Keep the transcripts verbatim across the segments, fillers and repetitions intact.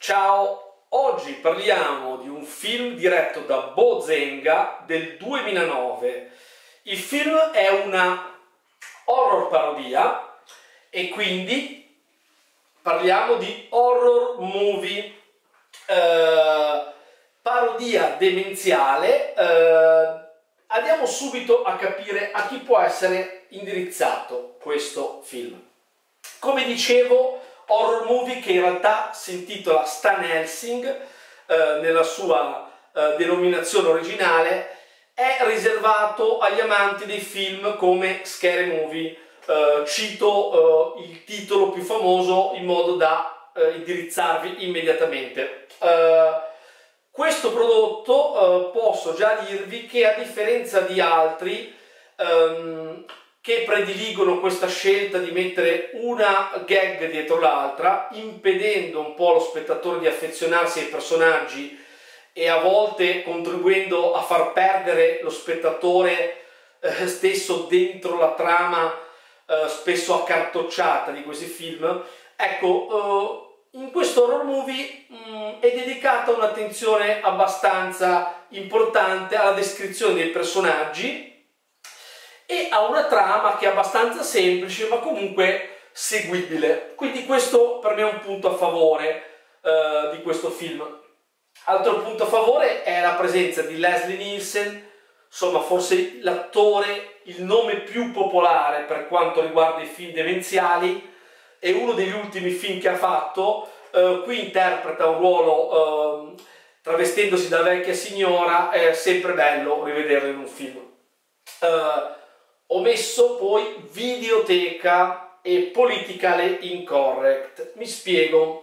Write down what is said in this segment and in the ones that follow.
Ciao, oggi parliamo di un film diretto da Bo Zenga del duemilanove. Il film è una horror parodia e quindi parliamo di horror movie, eh, parodia demenziale. Eh, andiamo subito a capire a chi può essere indirizzato questo film. Come dicevo, horror movie che in realtà si intitola Stan Helsing, eh, nella sua eh, denominazione originale, è riservato agli amanti dei film come scary movie. Eh, cito eh, il titolo più famoso in modo da eh, indirizzarvi immediatamente. Eh, questo prodotto eh, posso già dirvi che, a differenza di altri ehm, che prediligono questa scelta di mettere una gag dietro l'altra, impedendo un po' allo spettatore di affezionarsi ai personaggi e a volte contribuendo a far perdere lo spettatore eh, stesso dentro la trama eh, spesso accartocciata di questi film. Ecco, eh, in questo horror movie mh, è dedicata un'attenzione abbastanza importante alla descrizione dei personaggi e ha una trama che è abbastanza semplice ma comunque seguibile, quindi questo per me è un punto a favore eh, di questo film. Altro punto a favore è la presenza di Leslie Nielsen, insomma forse l'attore, il nome più popolare per quanto riguarda i film demenziali, è uno degli ultimi film che ha fatto. Eh, qui interpreta un ruolo eh, travestendosi da vecchia signora, è sempre bello rivederlo in un film. Eh, Ho messo poi videoteca e politically incorrect. Mi spiego.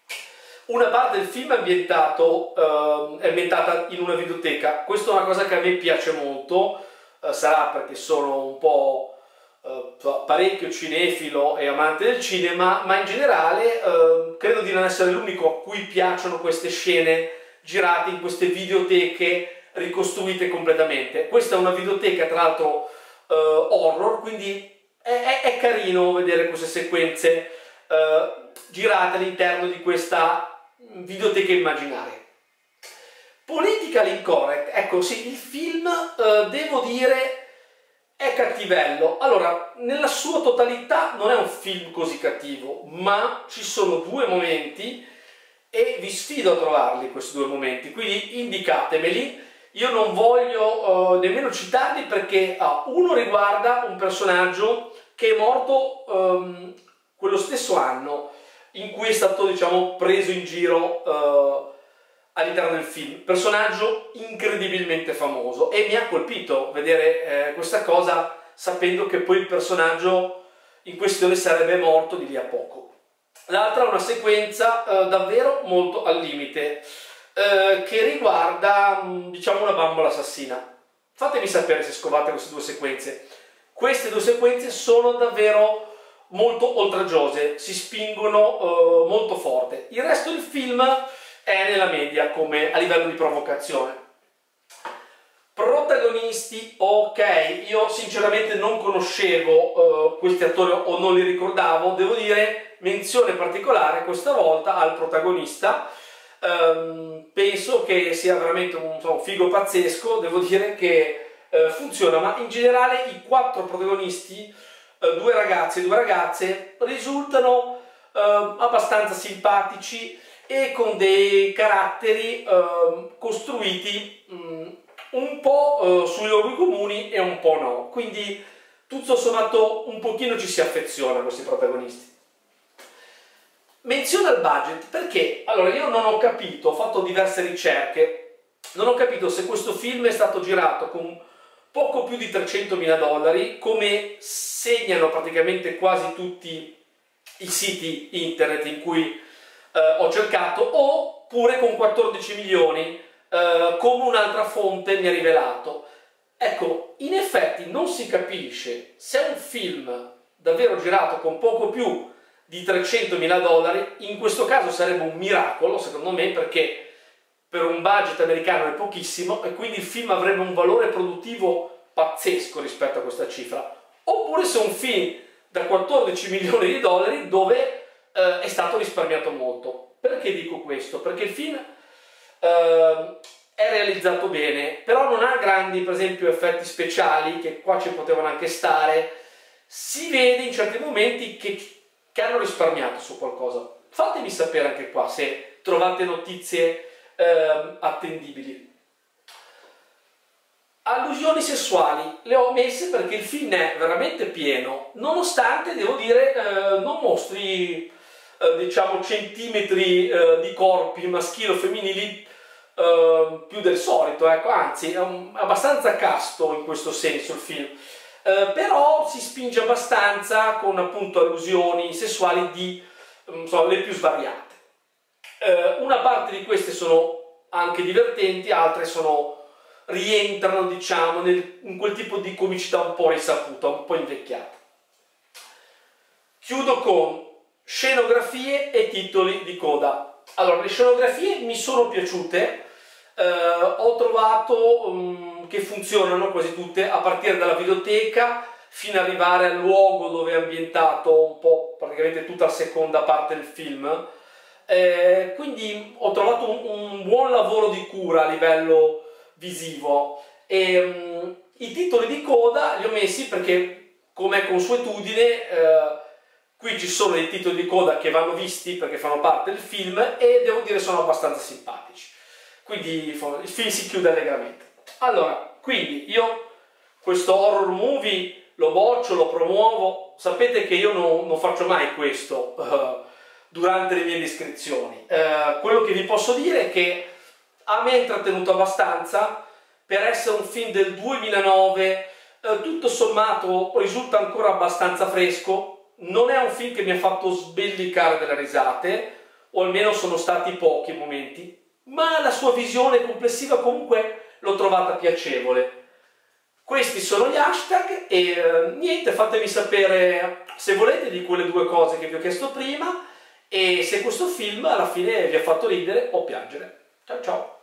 Una parte del film è, ambientato, eh, è ambientata in una videoteca. Questa è una cosa che a me piace molto, eh, sarà perché sono un po' eh, parecchio cinefilo e amante del cinema, ma in generale eh, credo di non essere l'unico a cui piacciono queste scene girate in queste videoteche ricostruite completamente. Questa è una videoteca, tra l'altro, Uh, horror, quindi è, è, è carino vedere queste sequenze uh, girate all'interno di questa videoteca immaginaria. Politically incorrect, ecco sì, il film uh, devo dire è cattivello. Allora, nella sua totalità non è un film così cattivo, ma ci sono due momenti e vi sfido a trovarli questi due momenti, quindi indicatemeli. Io non voglio uh, nemmeno citarli perché uh, uno riguarda un personaggio che è morto um, quello stesso anno in cui è stato, diciamo, preso in giro uh, all'interno del film. Personaggio incredibilmente famoso, e mi ha colpito vedere eh, questa cosa sapendo che poi il personaggio in questione sarebbe morto di lì a poco. L'altra è una sequenza uh, davvero molto al limite, Eh, che riguarda, diciamo, una bambola assassina. Fatemi sapere se scovate queste due sequenze. Queste due sequenze sono davvero molto oltraggiose, si spingono eh, molto forte. Il resto del film è nella media come a livello di provocazione. Protagonisti, ok, io sinceramente non conoscevo eh, questi attori o non li ricordavo, devo dire menzione particolare questa volta al protagonista. Um, penso che sia veramente un, insomma, un figo pazzesco, devo dire che uh, funziona, ma in generale i quattro protagonisti, uh, due ragazzi e due ragazze, risultano uh, abbastanza simpatici e con dei caratteri uh, costruiti um, un po' uh, sui luoghi comuni e un po' no, quindi tutto sommato un pochino ci si affeziona a questi protagonisti. Menziona il budget perché, allora, io non ho capito, ho fatto diverse ricerche, non ho capito se questo film è stato girato con poco più di trecentomila dollari, come segnano praticamente quasi tutti i siti internet in cui eh, ho cercato, oppure con quattordici milioni, eh, come un'altra fonte mi ha rivelato. Ecco, in effetti non si capisce se è un film davvero girato con poco più di trecentomila dollari. In questo caso sarebbe un miracolo secondo me, perché per un budget americano è pochissimo e quindi il film avrebbe un valore produttivo pazzesco rispetto a questa cifra. Oppure se è un film da quattordici milioni di dollari dove eh, è stato risparmiato molto. Perché dico questo? Perché il film eh, è realizzato bene, però non ha grandi, per esempio, effetti speciali, che qua ci potevano anche stare. Si vede in certi momenti che, che hanno risparmiato su qualcosa. Fatemi sapere anche qua se trovate notizie eh, attendibili. Allusioni sessuali le ho messe perché il film è veramente pieno, nonostante, devo dire, eh, non mostri eh, diciamo centimetri eh, di corpi maschili o femminili eh, più del solito, ecco, anzi è un, abbastanza casto in questo senso il film, eh, però si spinge abbastanza con appunto allusioni sessuali di insomma, le più svariate. Eh, una parte di queste sono anche divertenti, altre sono rientrano, diciamo, nel, in quel tipo di comicità un po' risaputa, un po' invecchiata. Chiudo con scenografie e titoli di coda. Allora, le scenografie mi sono piaciute, eh, ho trovato um, che funzionano quasi tutte, a partire dalla videoteca fino ad arrivare al luogo dove è ambientato un po' praticamente tutta la seconda parte del film. Eh, quindi ho trovato un, un buon lavoro di cura a livello visivo e um, i titoli di coda li ho messi perché, come è consuetudine, eh, qui ci sono dei titoli di coda che vanno visti perché fanno parte del film e devo dire sono abbastanza simpatici, quindi il film si chiude allegramente. Allora, quindi io questo horror movie lo boccio, lo promuovo, sapete che io non, non faccio mai questo uh, durante le mie descrizioni. Uh, quello che vi posso dire è che a me è intrattenuto abbastanza, per essere un film del duemilanove, eh, tutto sommato risulta ancora abbastanza fresco, non è un film che mi ha fatto sbellicare delle risate, o almeno sono stati pochi momenti, ma la sua visione complessiva comunque l'ho trovata piacevole. Questi sono gli hashtag e eh, niente, fatemi sapere se volete di quelle due cose che vi ho chiesto prima e se questo film alla fine vi ha fatto ridere o piangere. Ciao ciao!